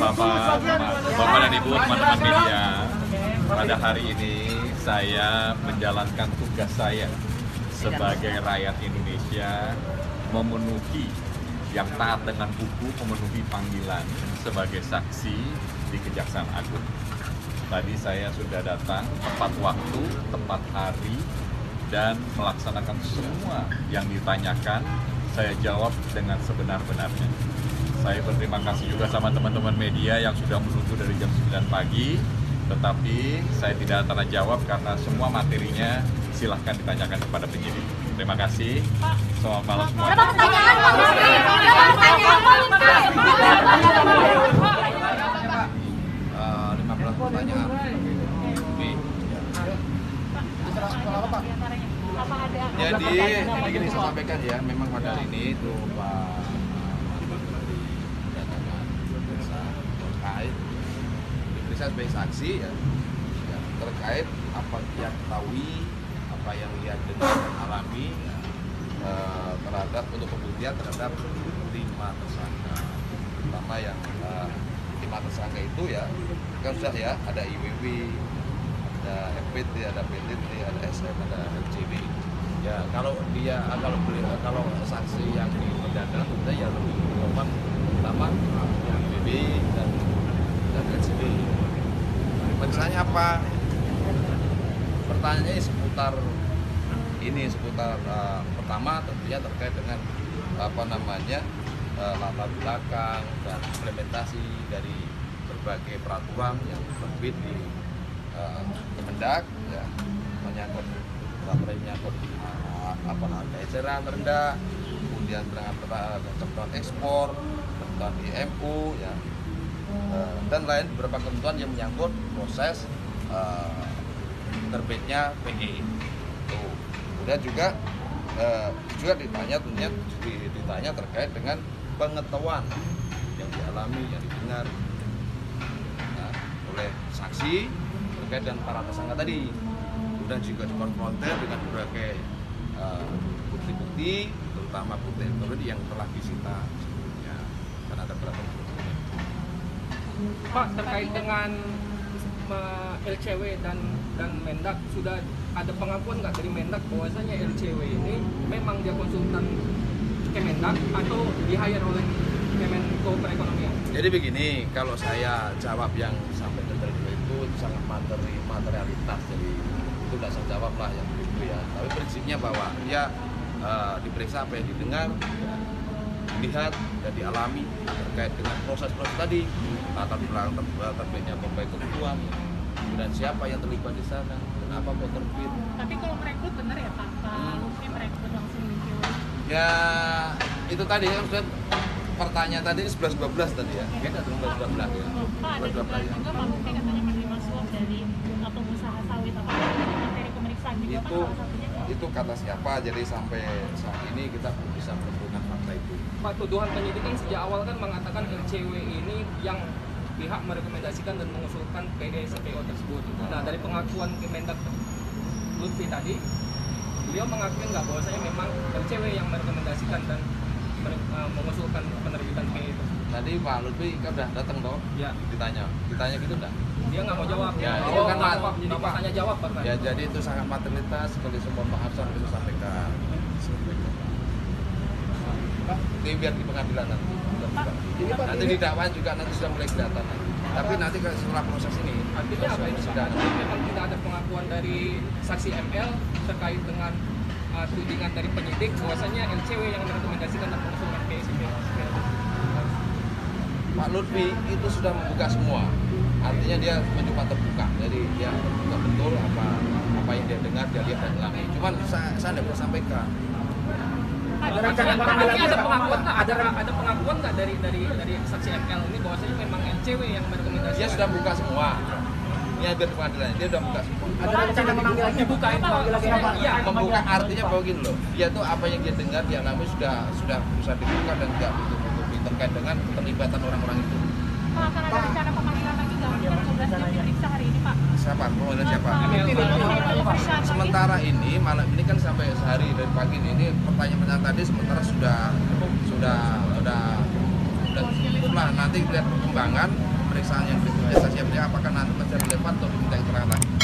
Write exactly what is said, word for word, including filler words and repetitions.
Bapak, Bapak dan Ibu, teman-teman media. Pada hari ini saya menjalankan tugas saya sebagai rakyat Indonesia, memenuhi yang taat dengan hukum, memenuhi panggilan sebagai saksi di Kejaksaan Agung. Tadi saya sudah datang tepat waktu, tepat hari, dan melaksanakan semua yang ditanyakan. Saya jawab dengan sebenar-benarnya. Saya berterima kasih juga sama teman-teman media yang sudah menunggu dari jam sembilan pagi, tetapi saya tidak akan jawab karena semua materinya silahkan ditanyakan kepada penyidik. Terima kasih. Selamat malam semua. Berapa pertanyaan, Pak? lima belas pertanyaan. Jadi, ini gini saya sampaikan ya, memang pada hari ini itu Pak Menteri Perdagangan Indonesia terkait diperiksa sebagai saksi ya, ya, terkait apa yang ketahui, apa yang lihat dan alami ya, eh, terhadap untuk pembuktian terhadap lima tersangka, pertama yang eh, lima tersangka itu ya kan sudah ya ada I W W, ada F P T, ada P T T, ada S M, ada L C W. Ya kalau dia kalau beli kalau saksi yang di perdagangan kita ya lebih utama utama I W W dan dan L C W. Misalnya apa? Pertanyaannya seputar ini seputar uh, pertama tentunya terkait dengan apa namanya uh, latar belakang dan implementasi dari berbagai peraturan yang terbit di uh, Kemendak ya, menyangkut menyangkut uh, apa harga eceran rendah, kemudian ketentuan ekspor, ketentuan I M U ya, uh, dan lain beberapa ketentuan yang menyangkut proses uh, terbitnya P E. Tuh. Kemudian juga uh, juga ditanya tentunya ditanya terkait dengan pengetahuan yang dialami, yang didengar nah, oleh saksi terkait dengan para tersangka tadi. Kemudian juga dikonfrontir dengan berbagai bukti-bukti, uh, terutama bukti elektronik yang telah disita sebelumnya. Dan ada beberapa bukti. Pak, terkait dengan L C W dan dan Mendak, sudah ada pengakuan nggak dari Mendak bahwasanya L C W ini memang dia konsultan Kemendak atau di hire oleh Kemenko Perekonomian? Jadi begini, kalau saya jawab yang sampai dari itu, itu sangat materi materialitas, jadi itu udah saya jawab lah yang begitu ya. Tapi prinsipnya bahwa dia uh, diperiksa apa yang didengar, dilihat dan dialami terkait dengan proses-proses tadi, latar belakang terbitnya berbagai ketentuan, dan siapa yang terlibat di sana, dan apa yang terbit. Tapi kalau merekrut benar ya Pak? Pak Lutfi merekrut langsung di Q? Ya itu tadi kan sudah pertanyaan tadi sebelas dua belas tadi ya, beda dengan sebelas dua belas ya. Pak, ada juga juga Pak Lutfi katanya menerima suap dari pengusaha sawit, apa materi pemeriksaan juga Itu kan salah satunya? itu kata siapa, jadi sampai saat ini kita belum bisa menentukan fakta itu. Pak, tuduhan penyidik kan sejak awal kan mengatakan L C W ini yang pihak merekomendasikan dan mengusulkan P E C P O tersebut. Nah, dari pengakuan Kemendak Lutfi tadi, beliau mengakui nggak bahwasanya memang L C W yang merekomendasikan dan uh, mengusulkan penerbitan P E itu? Tadi Pak Lutfi kan udah datang dong, Ya. ditanya, ditanya gitu enggak? Dia nggak mau jawab. Ya, oh, itu kan nggak mak- mau, jadi Pak tanya jawab Pak. Ya jadi itu sangat materialitas, kalau semua maaf saya bisa sampaikan. Ini biar di pengadilan nanti. Nanti di dakwaan juga nanti sudah mulai kelihatan. Tapi nanti setelah proses ini, Artinya apa ini sudah Pak? Memang tidak ada pengakuan dari saksi M L terkait dengan uh, tudingan dari penyidik bahwasanya L C W yang merekomendasikan dan mengusulkan P E C P O. Pak Lutfi itu sudah membuka semua. Artinya dia mencoba terbuka. Jadi dia terbuka betul apa apa yang dia dengar, dia lihat dan alami. Cuman saya saya tidak bisa sampaikan. Ada rencana pengadilan ada pengakuan nggak? Ada ada pengakuan nggak dari dari dari saksi M L ini bahwasanya memang L C W yang merekomendasikan? Dia sudah buka semua. Ini biar di pengadilan, dia sudah buka semua. Ada rencana memanggil lagi dibuka itu memanggil lagi siapa? Iya, Membuka artinya bahwa gini loh. Dia tuh apa yang dia dengar, dia alami sudah sudah bisa dibuka dan tidak ditutupi terkait dengan keterlibatan orang-orang itu. Pak, akan ada rencana pemanggilan lagi nggak? Jam dua belas jam diperiksa hari ini Pak? Siapa? Pemanggilan siapa? Sementara Sementara ini malam ini kan sampai sehari dari pagi ini, ini pertanyaan-pertanyaan tadi sementara sudah sudah sudah sudah cukup lah. Nanti lihat perkembangan pemeriksaan yang berikutnya saksi yang apakah nanti masih relevan atau diminta keterangan lagi.